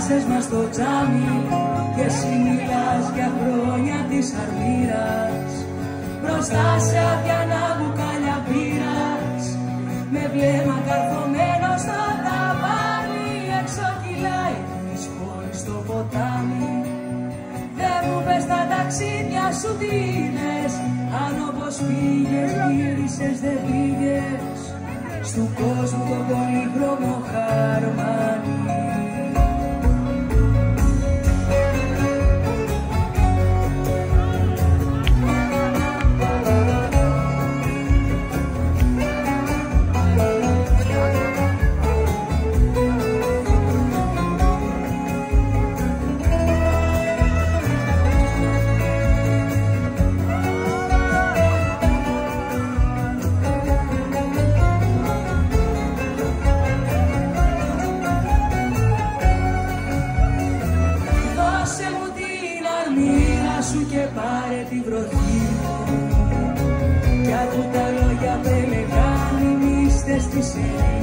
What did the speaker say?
Πέρασες μας στο τζάμι και εσύ μιλάς για χρόνια της αρμύρας. Μπροστά σε αδιανά μπουκάλια μπύρας, με βλέμμα καρφωμένο στο ταβάνι. Έξω κυλάει της πόλης στο ποτάμι. Δεν μου πες τα ταξίδια σου τι είδες, αν όπως πήγες γύρισες δεν πήγες στου κόσμου το πολύχρωμο χαρμάνι. Σου και πάρε τη βροχή μου κι άκου τα λόγια που έλεγαν οι μύστες της